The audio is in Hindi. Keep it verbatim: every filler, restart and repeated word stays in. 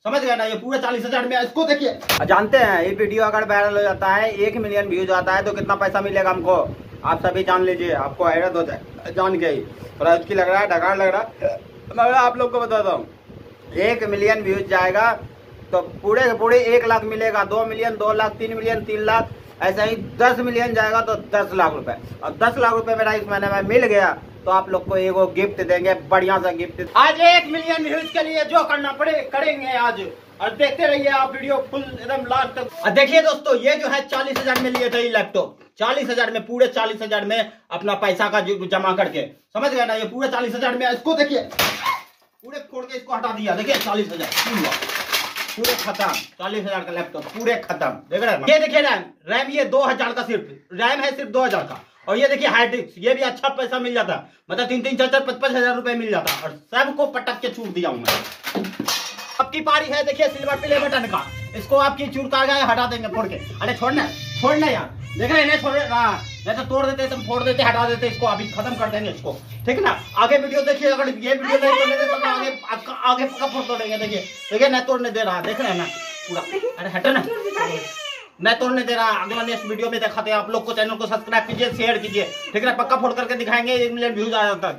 समझ गए ना, ये पूरे चालीस हजार में इसको देखिए। जानते हैं ये वीडियो अगर वायरल हो जाता है, एक मिलियन व्यूज आता है तो कितना पैसा मिलेगा हमको, आप सभी जान लीजिए। आपको हैरत हो जाए जान के ही, थोड़ा उसकी लग रहा है, ढगाड़ लग रहा है, मैं आप लोग को बताता हूँ। एक मिलियन व्यूज जाएगा तो पूरे के पूरे एक लाख मिलेगा, दो मिलियन, दो लाख, तीन मिलियन, तीन लाख, ऐसा ही दस मिलियन जाएगा तो दस लाख रुपए। और दस लाख रुपए मेरा इस महीने में मिल गया तो आप लोग को एगो गिफ्ट देंगे, बढ़िया सा गिफ्ट। आज एक मिलियन व्यूज के लिए जो करना पड़े करेंगे आज, और देखते रहिए आप वीडियो फुल एकदम लास्ट तक। और देखिए दोस्तों, ये जो है चालीस हजार में लिए थे लैपटॉप, चालीस हजार में, पूरे चालीस हजार में अपना पैसा का जमा करके, समझ गए ना, ये पूरे चालीस हजार में इसको देखिए, पूरे फोड़ के इसको हटा दिया। देखिए चालीस हजार पूरे खत्म, चालीस हजार का लैपटॉप पूरे खत्म। देख रहे हैं, ये देखिए रैम, रैम ये दो हजार का सिर्फ रैम है, सिर्फ दो हजार का। और ये देखिए हार्ड डिस्क, ये भी अच्छा पैसा मिल जाता, मतलब तीन तीन चार चार पच पच हजार रुपए मिल जाता, और सबको पटक के छूट दिया हूँ मैं। आपकी पारी है, देखिए सिल्वर प्ले बटन का, इसको आपकी चूड़का गए हटा देंगे फोड़ के। अरे छोड़ना छोड़ना यार, देख रहे हैं, छोड़ नहीं तो तोड़ देते, तुम फोड़ देते, हटा देते, इसको अभी खत्म कर देंगे इसको, ठीक है ना। आगे वीडियो देखिए, अगर ये वीडियो नहीं तोड़ने दे तो आगे आगे पक्का फोड़ तोड़ेंगे। देखिए देखिए नहीं तोड़ने दे रहा, देख रहे हैं ना पूरा, अरे हटे ना, मैं तोड़ने दे रहा। अगला नेक्स्ट वीडियो में दिखाते हैं आप लोग को। चैनल को सब्सक्राइब कीजिए, शेयर कीजिए, ठीक है, पक्का फोड़ करके दिखाएंगे, एक मिलियन व्यूज आ जाता है।